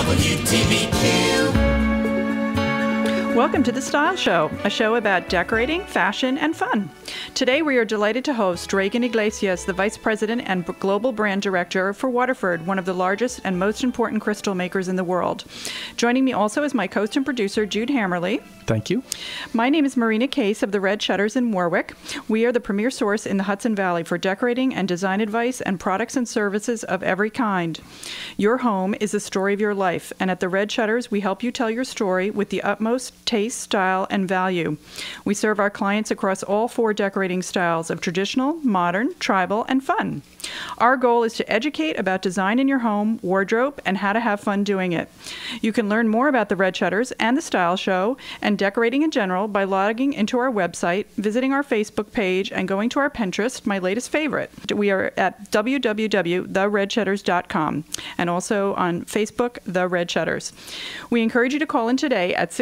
WTBQ. Welcome to The Style Show, a show about decorating, fashion, and fun. Today we are delighted to host Reagan Iglesias, the Vice President and Global Brand Director for Waterford, one of the largest and most important crystal makers in the world. Joining me also is my host and producer, Jude Hammerly. Thank you. My name is Marina Case of the Red Shutters in Warwick. We are the premier source in the Hudson Valley for decorating and design advice and products and services of every kind. Your home is the story of your life, and at the Red Shutters, we help you tell your story with the utmost taste, style, and value. We serve our clients across all four decorating styles of traditional, modern, tribal, and fun. Our goal is to educate about design in your home, wardrobe, and how to have fun doing it. You can learn more about the Red Shutters and the Style Show and decorating in general by logging into our website, visiting our Facebook page, and going to our Pinterest, my latest favorite. We are at www.theredshutters.com and also on Facebook, The Red Shutters. We encourage you to call in today at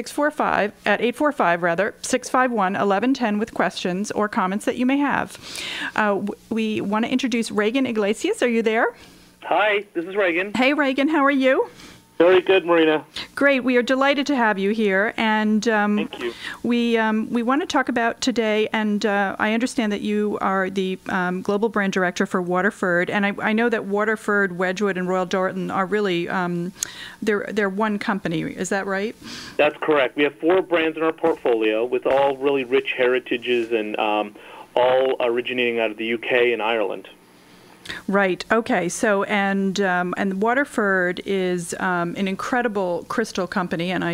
845-651-1110 with questions or comments that you may have. We want to introduce Reagan Iglesias. Are you there? Hi, this is Reagan. Hey, Reagan. How are you? Very good, Marina. Great. We are delighted to have you here. And thank you. We want to talk about today, and I understand that you are the Global Brand Director for Waterford. And I know that Waterford, Wedgwood, and Royal Doulton are really, they're one company. Is that right? That's correct. We have 4 brands in our portfolio with all really rich heritages and all originating out of the UK and Ireland. Right. Okay. So, and Waterford is an incredible crystal company, and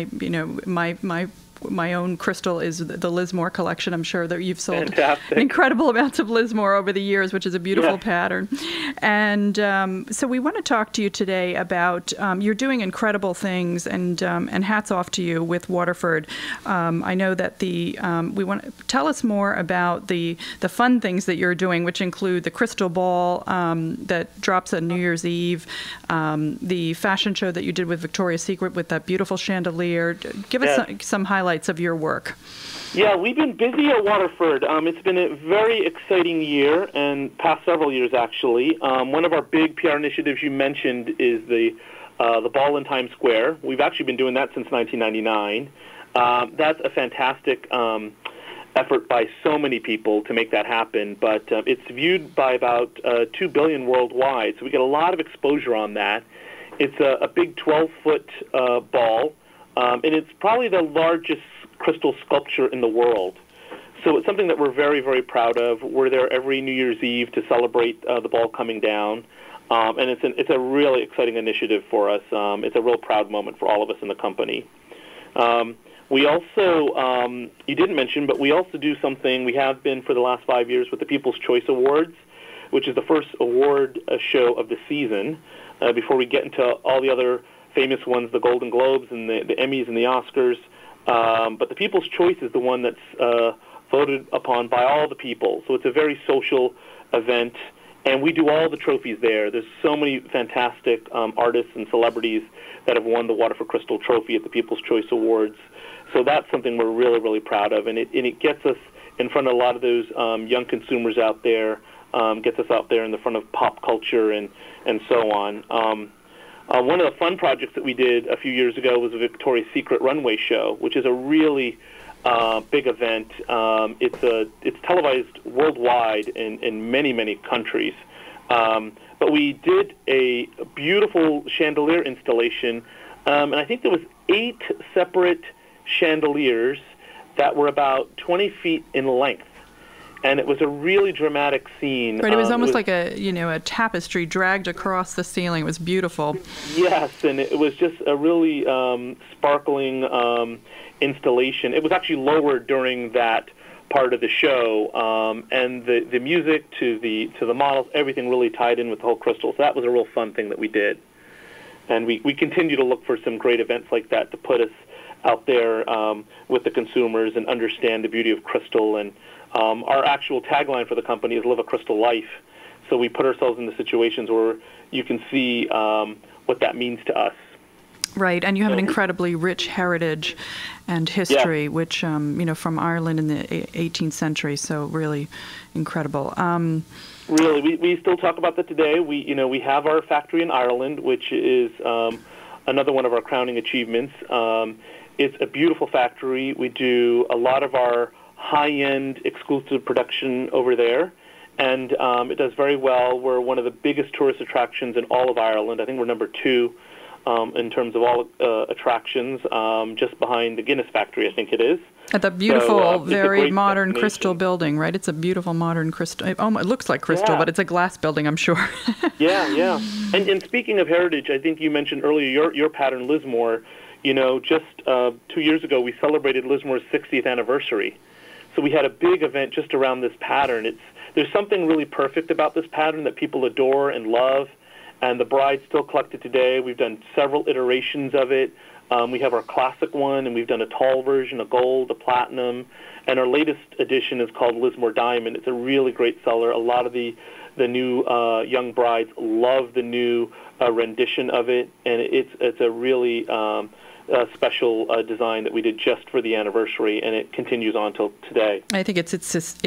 my own crystal is the Lismore collection. I'm sure that you've sold incredible amounts of Lismore over the years, which is a beautiful pattern. And so we want to talk to you today about you're doing incredible things, and hats off to you with Waterford. I know that we want to tell us more about the fun things that you're doing, which include the crystal ball that drops on New Year's Eve, the fashion show that you did with Victoria's Secret with that beautiful chandelier. Give us some highlights of your work. Yeah, we've been busy at Waterford. It's been a very exciting year, and past several years, actually. One of our big PR initiatives you mentioned is the ball in Times Square. We've actually been doing that since 1999. That's a fantastic effort by so many people to make that happen, but it's viewed by about 2 billion worldwide, so we get a lot of exposure on that. It's a big 12-foot ball. And it's probably the largest crystal sculpture in the world. So it's something that we're very, very proud of. We're there every New Year's Eve to celebrate the ball coming down. And it's a really exciting initiative for us. It's a real proud moment for all of us in the company. We also, you didn't mention, but we also do something, we have been for the last 5 years with the People's Choice Awards, which is the first award show of the season, before we get into all the other famous ones, the Golden Globes and the Emmys and the Oscars. But the People's Choice is the one that's voted upon by all the people. So it's a very social event, and we do all the trophies there. There's so many fantastic artists and celebrities that have won the Waterford Crystal Trophy at the People's Choice Awards. So that's something we're really, really proud of, and it gets us in front of a lot of those young consumers out there, gets us out there in the front of pop culture and so on. One of the fun projects that we did a few years ago was a Victoria's Secret runway show, which is a really big event. It's televised worldwide in many, many countries. But we did a beautiful chandelier installation, and I think there was 8 separate chandeliers that were about 20 feet in length. And it was a really dramatic scene. Right, it was almost like a tapestry dragged across the ceiling. It was beautiful. Yes, and it was just a really sparkling installation. It was actually lowered during that part of the show, and the music to the models, everything really tied in with the whole crystal. So that was a real fun thing that we did. And we continue to look for some great events like that to put us out there with the consumers and understand the beauty of crystal. And our actual tagline for the company is "Live a Crystal Life." So we put ourselves in the situations where you can see what that means to us. Right, and you have an incredibly rich heritage and history, which, from Ireland in the 18th century, so really incredible. Really, we still talk about that today. We have our factory in Ireland, which is another one of our crowning achievements. It's a beautiful factory. We do a lot of our high-end exclusive production over there, and it does very well. We're one of the biggest tourist attractions in all of Ireland. I think we're number 2 in terms of all attractions, just behind the Guinness factory, I think it is. At the beautiful, very modern crystal building, right? It's a beautiful modern crystal. It looks like crystal, but it's a glass building, I'm sure. Yeah. And speaking of heritage, I think you mentioned earlier your pattern, Lismore. Just 2 years ago, we celebrated Lismore's 60th anniversary. So we had a big event just around this pattern. There's something really perfect about this pattern that people adore and love, and the brides still collect it today. We've done several iterations of it. We have our classic one, and we've done a tall version, a gold, a platinum, and our latest edition is called Lismore Diamond. It's a really great seller. A lot of the new young brides love the new rendition of it, and it's a really special design that we did just for the anniversary, and it continues on till today. I think it's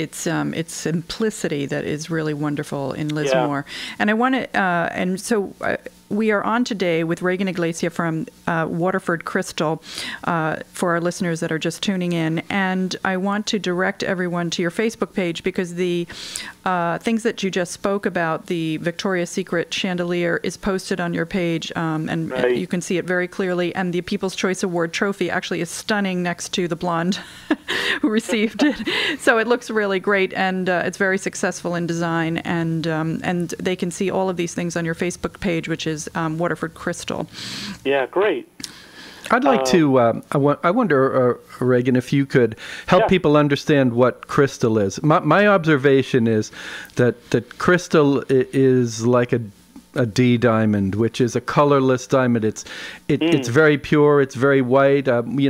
simplicity that is really wonderful in Lismore, and I want to we are on today with Reagan Iglesia from Waterford Crystal for our listeners that are just tuning in. And I want to direct everyone to your Facebook page because the things that you just spoke about, the Victoria's Secret chandelier, is posted on your page, and you can see it very clearly. And the People's Choice Award trophy actually is stunning next to the blonde who received it. So it looks really great, and it's very successful in design. And they can see all of these things on your Facebook page, which is Waterford Crystal. Yeah, great. I'd like to, I wonder, Reagan, if you could help people understand what crystal is. My observation is that crystal is like a D diamond, which is a colorless diamond. It's very pure. It's very white.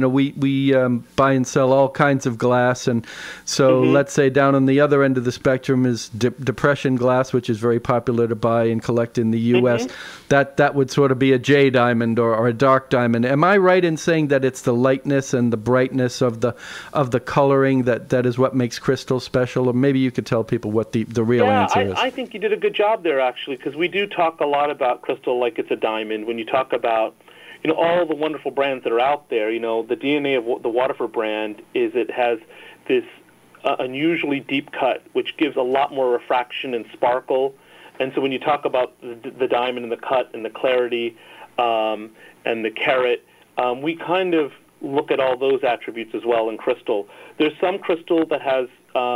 We buy and sell all kinds of glass, and so let's say down on the other end of the spectrum is depression glass, which is very popular to buy and collect in the U.S. That would sort of be a J diamond or a dark diamond. Am I right in saying that it's the lightness and the brightness of the coloring that is what makes crystal special? Or maybe you could tell people what the real answer is. I think you did a good job there, actually, because we do talk a lot about crystal like it's a diamond. When you talk about all the wonderful brands that are out there, the DNA of the Waterford brand is it has this unusually deep cut, which gives a lot more refraction and sparkle. And so when you talk about the diamond and the cut and the clarity and the carat, we kind of look at all those attributes as well in crystal. There's some crystal that has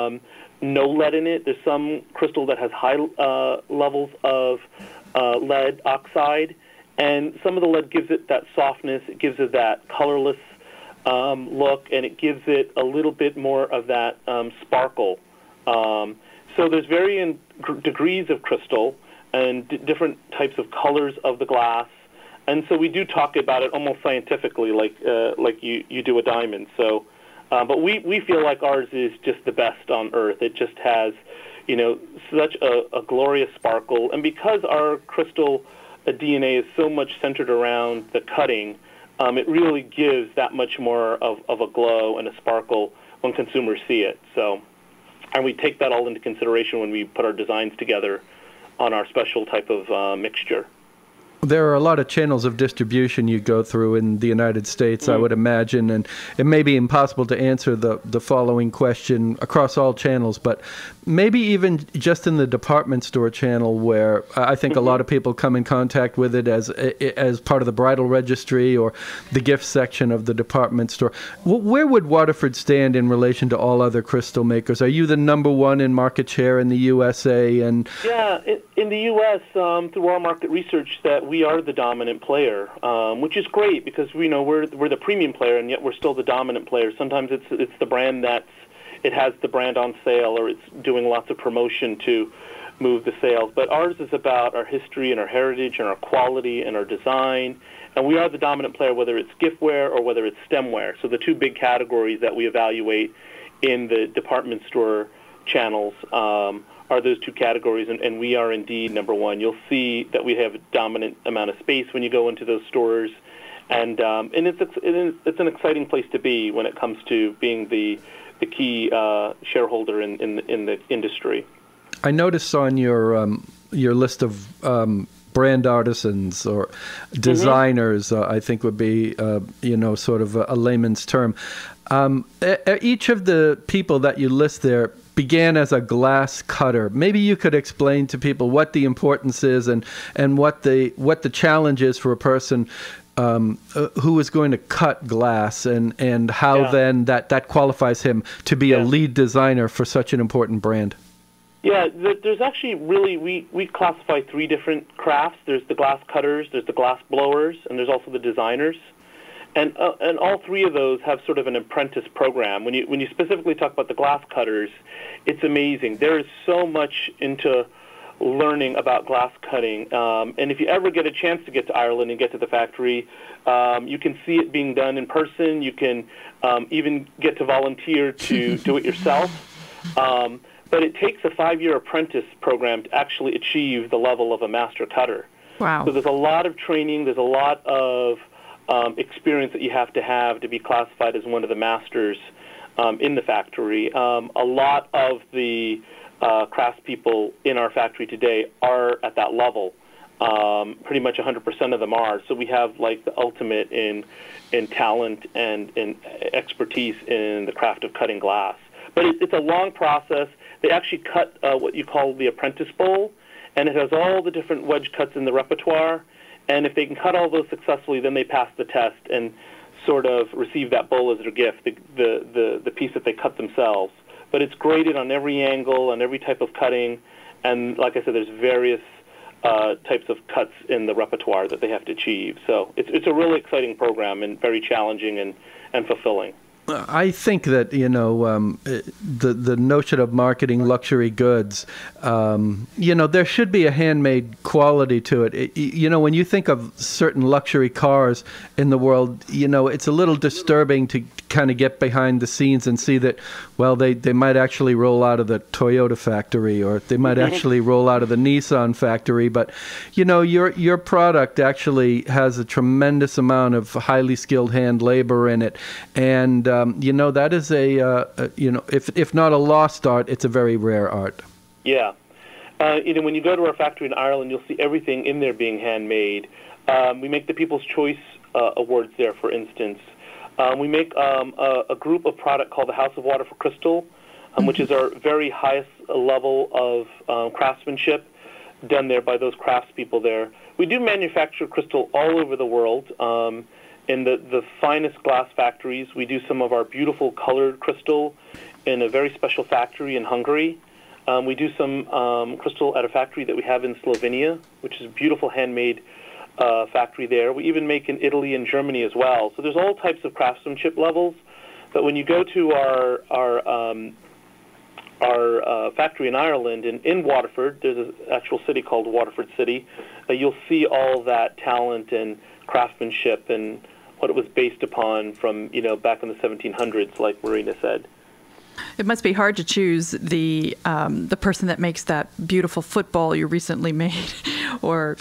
no lead in it. There's some crystal that has high levels of lead oxide, and some of the lead gives it that softness, it gives it that colorless look, and it gives it a little bit more of that sparkle. So there's varying degrees of crystal and different types of colors of the glass, and so we do talk about it almost scientifically, like you do a diamond. So, but we feel like ours is just the best on earth. It just has such a glorious sparkle. And because our crystal DNA is so much centered around the cutting, it really gives that much more of a glow and a sparkle when consumers see it. So, and we take that all into consideration when we put our designs together on our special type of mixture. There are a lot of channels of distribution you go through in the United States, I would imagine, and it may be impossible to answer the following question across all channels, but maybe even just in the department store channel, where I think a lot of people come in contact with it as part of the bridal registry or the gift section of the department store. Where would Waterford stand in relation to all other crystal makers? Are you the number one in market share in the USA? And in the U.S., through our market research, that we are the dominant player, which is great because we're the premium player, and yet we're still the dominant player. Sometimes it's the brand it has the brand on sale, or it's doing lots of promotion to move the sales. But ours is about our history and our heritage and our quality and our design, and we are the dominant player, whether it's giftware or whether it's stemware. So the two big categories that we evaluate in the department store channels are those two categories, and we are indeed number one. You'll see that we have a dominant amount of space when you go into those stores, and it's an exciting place to be when it comes to being the key shareholder in the industry. I noticed on your list of brand artisans or designers, I think would be, sort of a layman's term. Each of the people that you list there began as a glass cutter. Maybe you could explain to people what the importance is and what the challenge is for a person who is going to cut glass and how then that qualifies him to be a lead designer for such an important brand. Yeah, there's actually really, we classify 3 different crafts. There's the glass cutters, there's the glass blowers, and there's also the designers. And all 3 of those have sort of an apprentice program. When you specifically talk about the glass cutters, it's amazing. There is so much into learning about glass cutting. And if you ever get a chance to get to Ireland and get to the factory, you can see it being done in person. You can even get to volunteer to do it yourself. But it takes a 5-year apprentice program to actually achieve the level of a master cutter. Wow. So there's a lot of training. There's a lot of experience that you have to be classified as one of the masters in the factory. A lot of the craftspeople in our factory today are at that level. Pretty much 100% of them are. So we have like the ultimate in talent and in expertise in the craft of cutting glass. But it's a long process. They actually cut what you call the apprentice bowl, and it has all the different wedge cuts in the repertoire. And if they can cut all those successfully, then they pass the test and sort of receive that bowl as their gift, the piece that they cut themselves. But it's graded on every angle, on every type of cutting. And like I said, there's various types of cuts in the repertoire that they have to achieve. So it's a really exciting program and very challenging and fulfilling. I think that, the notion of marketing luxury goods, there should be a handmade quality to it. When you think of certain luxury cars in the world, it's a little disturbing to kind of get behind the scenes and see that, well, they might actually roll out of the Toyota factory or they might actually roll out of the Nissan factory. But, your product actually has a tremendous amount of highly skilled hand labor in it. And, that is if not a lost art, it's a very rare art. Yeah. When you go to our factory in Ireland, you'll see everything in there being handmade. We make the People's Choice Awards there, for instance. We make a group of product called the House of Waterford Crystal, which is our very highest level of craftsmanship done there by those craftspeople there. We do manufacture crystal all over the world. In the finest glass factories. We do some of our beautiful colored crystal in a very special factory in Hungary. We do some crystal at a factory that we have in Slovenia, which is a beautiful handmade factory there. We even make in Italy and Germany as well. So there's all types of craftsmanship levels. But when you go to our factory in Ireland, in Waterford, there's an actual city called Waterford City, you'll see all that talent and craftsmanship and what it was based upon from, back in the 1700s, like Marina said. It must be hard to choose the person that makes that beautiful football you recently made, or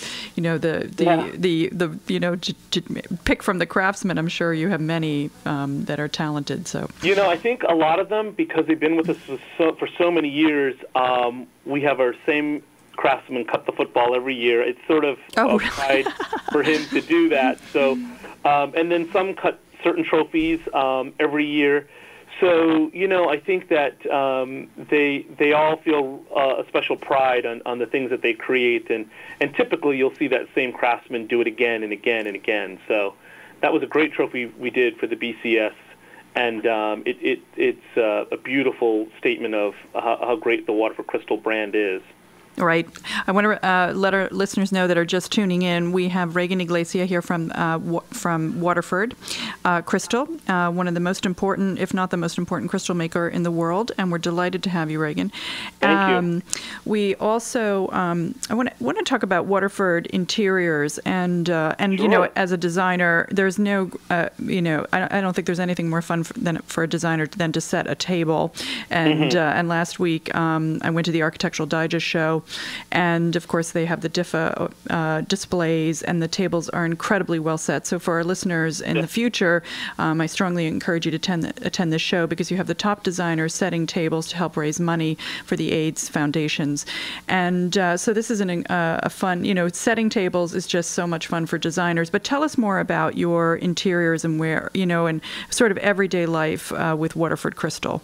to pick from the craftsmen. I'm sure you have many that are talented. So I think a lot of them, because they've been with us for so many years, we have our same craftsman cut the football every year. It's sort of a pride for him to do that. So, and then some cut certain trophies every year. So, I think that they all feel a special pride on the things that they create, and typically you'll see that same craftsman do it again and again and again. So that was a great trophy we did for the BCS, and it's a beautiful statement of how great the Waterford Crystal brand is. Right. I want to let our listeners know that are just tuning in. We have Reagan Iglesia here from Waterford Crystal, one of the most important, if not the most important, crystal maker in the world, and we're delighted to have you, Reagan. Thank you. We also I want to talk about Waterford interiors, and sure. As a designer, there's no I don't think there's anything more fun for a designer than to set a table. And and last week I went to the Architectural Digest show. And of course, they have the Diffa displays, and the tables are incredibly well set. So for our listeners in the future, I strongly encourage you to attend this show, because you have the top designers setting tables to help raise money for the AIDS foundations. And so this is a fun, setting tables is just so much fun for designers. But tell us more about your interiors and and sort of everyday life with Waterford Crystal.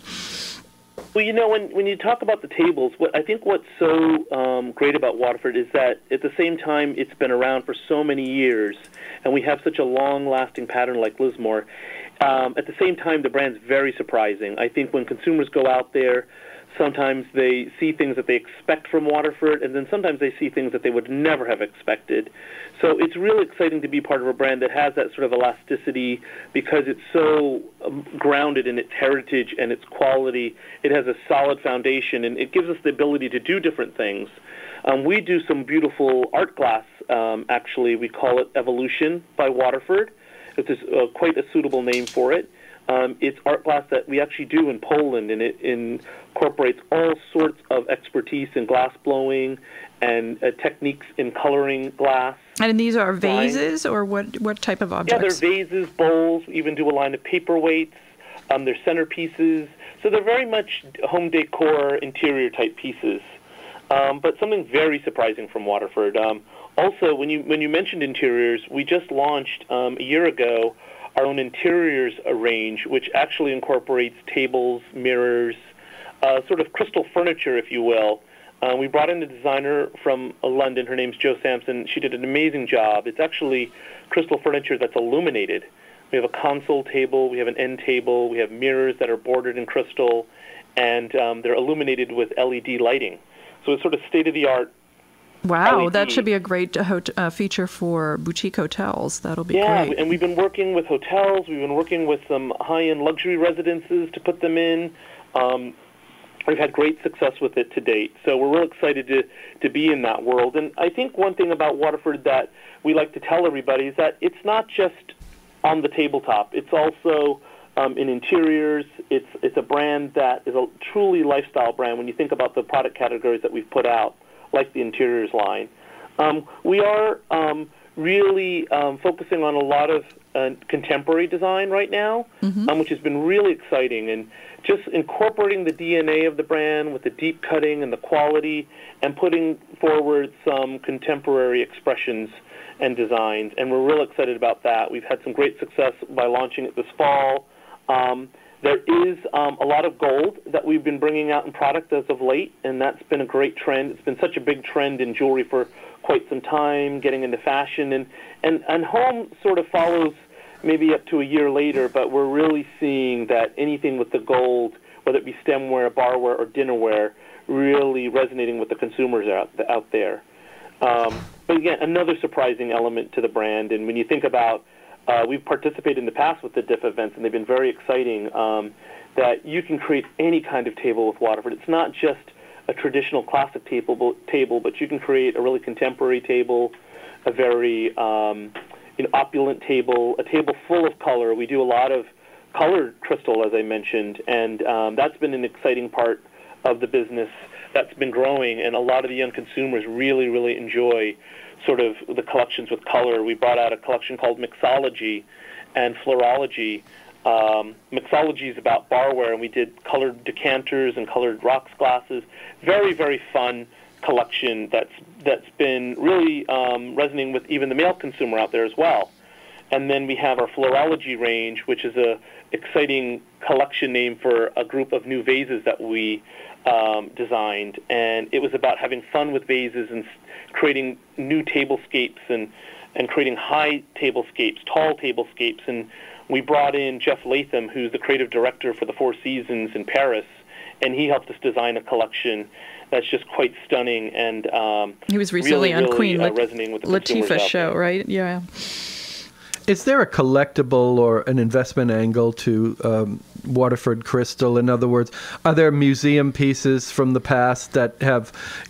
Well, when you talk about the tables, what's so great about Waterford is that at the same time it's been around for so many years, and we have such a long-lasting pattern like Lismore. At the same time, the brand's very surprising. I think when consumers go out there, sometimes they see things that they expect from Waterford, and then sometimes they see things that they would never have expected. So it's really exciting to be part of a brand that has that sort of elasticity, because it's so grounded in its heritage and its quality. It has a solid foundation, and it gives us the ability to do different things. We do some beautiful art glass, actually. We call it Evolution by Waterford. It's quite a suitable name for it. It's art glass that we actually do in Poland, and it incorporates all sorts of expertise in glass blowing and techniques in coloring glass. And these are vases, or what type of objects? Yeah, they're vases, bowls. We even do a line of paperweights. They're centerpieces. So they're very much home decor, interior type pieces. But something very surprising from Waterford. Also, when you mentioned interiors, we just launched a year ago our own interiors range, which actually incorporates tables, mirrors, sort of crystal furniture, if you will. We brought in a designer from London. Her name's Jo Sampson. She did an amazing job. It's actually crystal furniture that's illuminated. We have a console table, we have an end table, we have mirrors that are bordered in crystal, and they're illuminated with LED lighting. So it's sort of state-of-the-art. Wow, LED. That should be a great feature for boutique hotels. That'll be great. Yeah, and we've been working with hotels. We've been working with some high-end luxury residences to put them in. We've had great success with it to date. So we're real excited to be in that world. And I think one thing about Waterford that we like to tell everybody is that it's not just on the tabletop. It's also in interiors. It's a brand that is a truly lifestyle brand when you think about the product categories that we've put out, like the interiors line. We are really focusing on a lot of contemporary design right now, which has been really exciting, and just incorporating the DNA of the brand with the deep cutting and the quality, and putting forward some contemporary expressions and designs, and we're real excited about that. We've had some great success by launching it this fall. There is a lot of gold that we've been bringing out in product as of late, and that's been a great trend. It's been such a big trend in jewelry for quite some time, getting into fashion, and home sort of follows maybe up to a year later, but we're really seeing that anything with the gold, whether it be stemware, barware, or dinnerware, really resonating with the consumers out there. But again, another surprising element to the brand, and when you think about we've participated in the past with the DIF events, and they've been very exciting, that you can create any kind of table with Waterford. It's not just a traditional classic table, but you can create a really contemporary table, a very opulent table, a table full of color. We do a lot of colored crystal, as I mentioned, and that's been an exciting part of the business that's been growing, and a lot of the young consumers really, really enjoy sort of the collections with color. We brought out a collection called Mixology and Florology. Mixology is about barware, and we did colored decanters and colored rocks glasses. Very, very fun collection that's been really resonating with even the male consumer out there as well. And then we have our Florology range, which is a exciting collection name for a group of new vases that we designed. And it was about having fun with vases and creating new tablescapes and creating high tablescapes, tall tablescapes. And we brought in Jeff Latham, who's the creative director for the Four Seasons in Paris, and he helped us design a collection that's just quite stunning, and he was recently really, on Queen resonating with the Latifah's show, right? Yeah. Is there a collectible or an investment angle to Waterford Crystal? In other words, are there museum pieces from the past that have,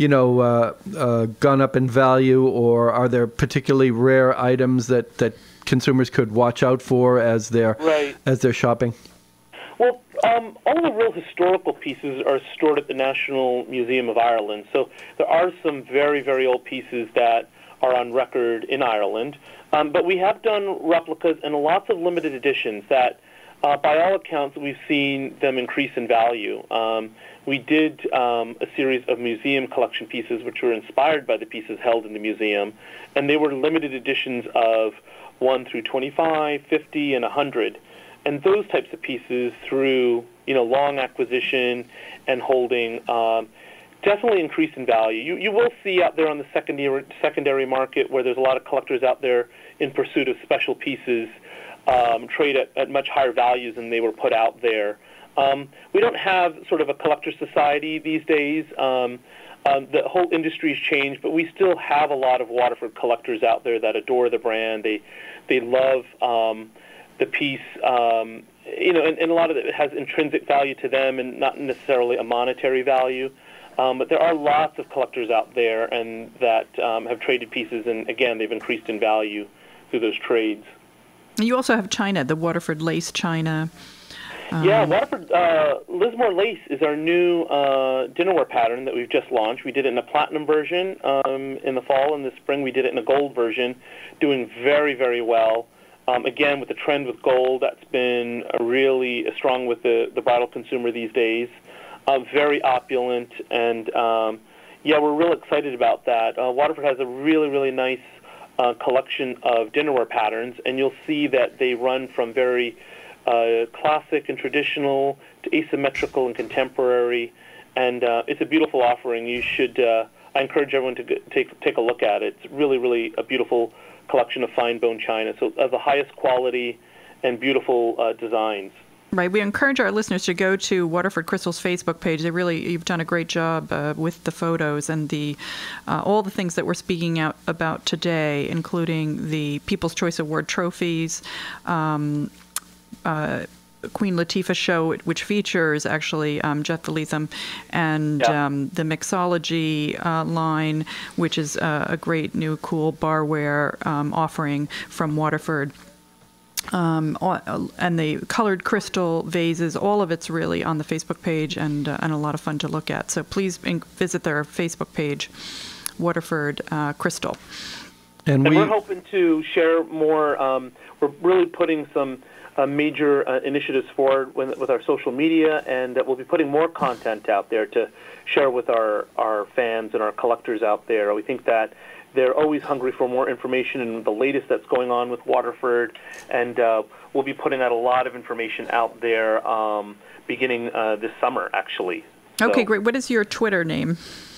gone up in value, or are there particularly rare items that consumers could watch out for as they're shopping? Well, all the real historical pieces are stored at the National Museum of Ireland. So there are some very, very old pieces that are on record in Ireland. But we have done replicas and lots of limited editions that, by all accounts, we've seen them increase in value. We did a series of museum collection pieces which were inspired by the pieces held in the museum, and they were limited editions of 1 through 25, 50, and 100. And those types of pieces, through long acquisition and holding, definitely increase in value. You will see out there on the secondary market where there's a lot of collectors out there in pursuit of special pieces trade at much higher values than they were put out there. We don't have sort of a collector society these days. The whole industry's changed, but we still have a lot of Waterford collectors out there that adore the brand. They love the piece, and a lot of it has intrinsic value to them and not necessarily a monetary value. But there are lots of collectors out there and that have traded pieces, and again, they've increased in value through those trades. You also have china, the Waterford lace china. Yeah, Waterford Lismore lace is our new dinnerware pattern that we've just launched. We did it in a platinum version in the fall. In the spring, we did it in a gold version, doing very, very well. Again, with the trend with gold, that's been really strong with the bridal consumer these days. Very opulent, and we're real excited about that. Waterford has a really, really nice collection of dinnerware patterns, and you'll see that they run from very classic and traditional to asymmetrical and contemporary, and it's a beautiful offering. You should. I encourage everyone to take a look at it. It's really, really a beautiful collection of fine bone china, so of the highest quality and beautiful designs. Right. We encourage our listeners to go to Waterford Crystal's Facebook page. You've done a great job with the photos and the all the things that we're speaking out about today, including the People's Choice Award trophies, Queen Latifah show, which features actually Jeff Latham, and the Mixology line, which is a great new cool barware offering from Waterford. And the colored crystal vases, all of it's really on the Facebook page and a lot of fun to look at. So please visit their Facebook page, Waterford Crystal. And we're hoping to share more. We're really putting some major initiatives forward with our social media, and we'll be putting more content out there to share with our fans and our collectors out there. We think that they're always hungry for more information and the latest that's going on with Waterford, and we'll be putting out a lot of information out there beginning this summer, actually. Okay, great. What is your Twitter name?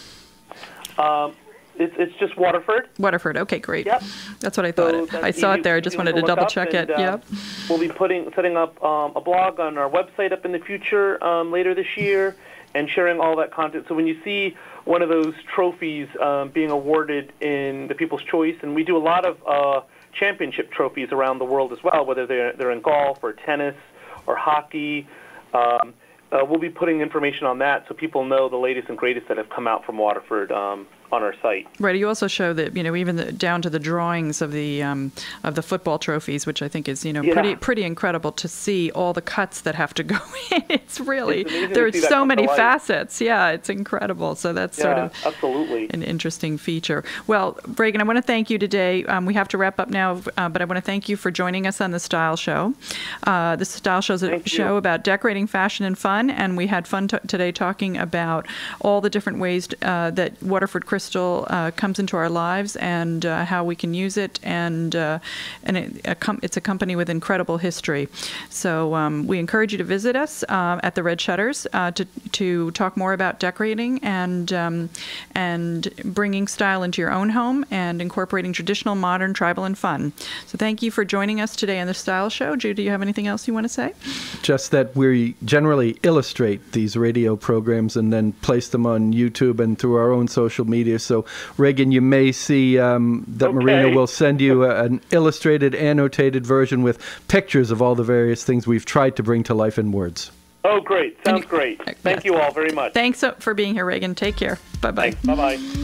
It's just Waterford. Waterford. Okay, great. Yep. That's what I thought. I saw it there. I just wanted to double check it. Yep. We'll be setting up a blog on our website up in the future later this year, and sharing all that content. So when you see one of those trophies being awarded in the People's Choice, and we do a lot of championship trophies around the world as well, whether they're in golf or tennis or hockey. We'll be putting information on that so people know the latest and greatest that have come out from Waterford on our site. Right. You also show that even down to the drawings of the football trophies, which I think is pretty incredible to see all the cuts that have to go in. It's really there's so many facets. Yeah, it's incredible. So that's sort of absolutely an interesting feature. Well, Reagan, I want to thank you today. We have to wrap up now, but I want to thank you for joining us on the Style Show. The Style Show is a show about decorating, fashion, and fun, and we had fun today talking about all the different ways that Waterford Crystal comes into our lives and how we can use it, and it's a company with incredible history. So we encourage you to visit us at the Red Shutters to talk more about decorating and bringing style into your own home and incorporating traditional, modern, tribal, and fun. So thank you for joining us today on the Style Show. Jude, do you have anything else you want to say? Just that we generally illustrate these radio programs and then place them on YouTube and through our own social media. So, Reagan, you may see that Marina will send you an illustrated, annotated version with pictures of all the various things we've tried to bring to life in words. Oh, great. Sounds great. Thank you all very much. Thanks for being here, Reagan. Take care. Bye-bye. Thanks. Bye-bye.